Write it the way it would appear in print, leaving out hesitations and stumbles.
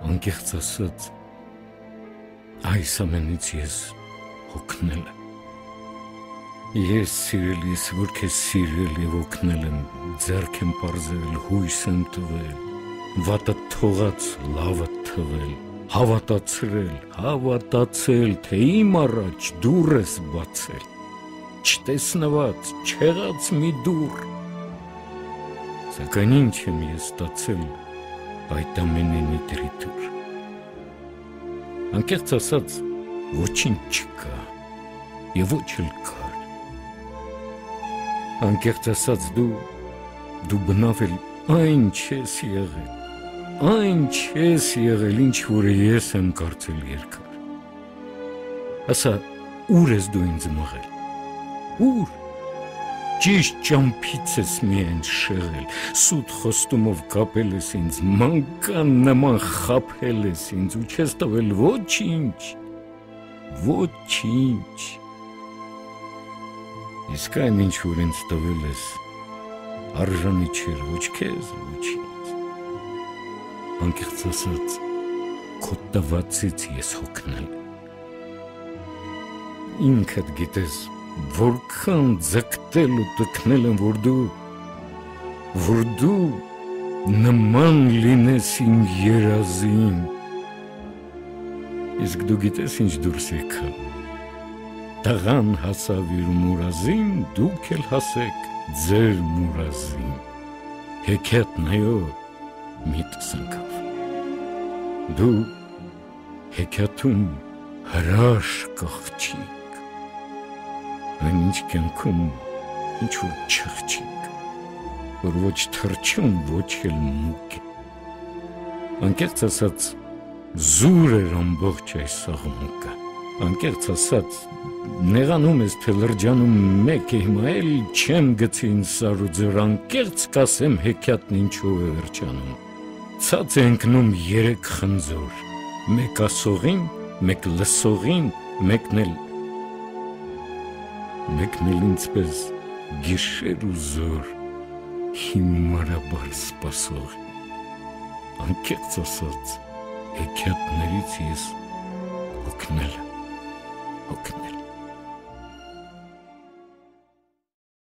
անկեղծ ասած, այս ամենից ես հոգնել եմ։ Ես սիրելիս, որ քեզ սիրել եւ օգնել եմ, ձեռք եմ պարզել, հույս եմ տվել, վատը թողած լավը թվել, հավատացել, թե իմ առաջ դուռ ես բացել, չտեսնված, չեղած մի դուռ։ Սակայն ինչ եմ ես ստացել այդ ամենի դրիթուր։ Անկեղծ ասած, ոչինչ չկա եւ ոչ էլ կար։ Անկեղծ ասած, դու բնավ էլ այն չես եղել, ինչ որը ես եմ կարծել երկար։ Ասա, ուր ես դու ինձ մղել, ուր, ճիշտ ճամփից ես միայն շեղել, սուտ խոստումով կապել ես ինձ, մանկան նման խաբել ես ինձ ու չես տվել ոչինչ։ Իսկ այն ինչ որ ինձ տվել ես, արժանի չէր ոչ քեզ, ոչ ինձ։ Անկեղծ ասած, քո տվածից ես հոգնել։ Ինքդ գիտես, որքան ձգտել ու տքնել եմ, որ դու նման լինես իմ երազին։ Իսկ դու գիտես ինչ դուրս եկա։ Տղան հասավ իր մուրազին, դուք էլ հասեք ձեր մուրազին։ Հեքիաթն այո, միտս ընկավ։ Դու հեքիաթում հրաշք աղջիկ, այն ինչ կյանքում ինչ որ չղջիկ, որ ոչ թրջում, ոչ էլ մուկ է։ Անկեղծ ասած, զուր էր ամբողջ այս աղմուկը։ Անկեղծ ասած, նեղանում ես, թե լրջանում մեկ է, հիմա էլ չեմ գցի ինձ սար ու ձոր, անկեղծ կասեմ հեքիաթն ինչով է վերջանում։ Ցած է ընկնում երեք խնձոր, մեկ ասողին, մեկ լսողին, մեկն էլ ինձպես գիշեր ու զոր, հիմարաբար սպասող։ Անկեղծ ասած, հեքիաթներից ես հոգնել եմ։